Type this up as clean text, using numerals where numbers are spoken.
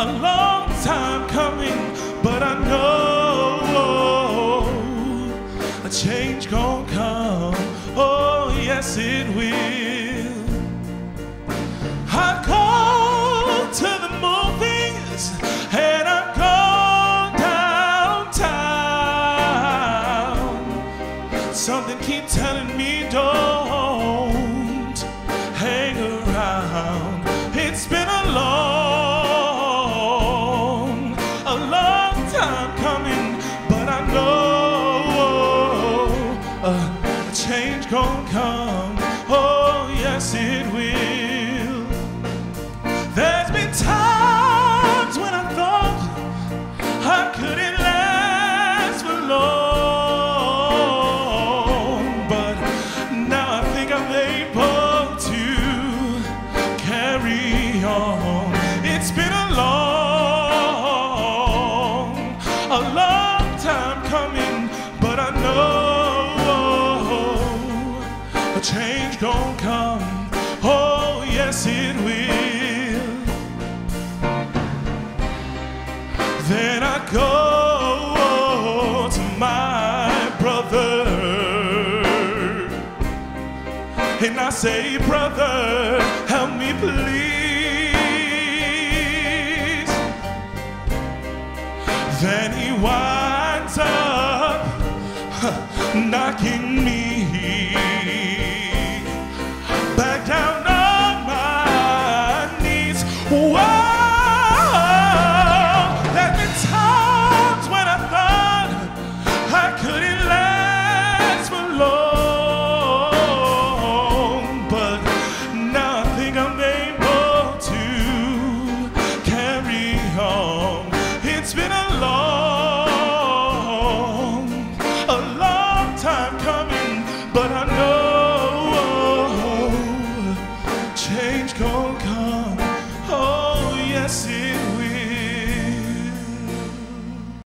a long time coming, but I know a change gon' come. Oh, yes, it will. I go to the movies and I go downtown. Something keep telling me don't hang around. It's been a long time coming, but I know a change gon' come. Oh, yes, it will. There's been times when I thought I couldn't last for long, but now I think I'm able to carry on. It's been a long time coming, but I know a change gon' come. Oh, yes, it will. Then I go to my brother and I say, brother, help me please. Then he winds up knocking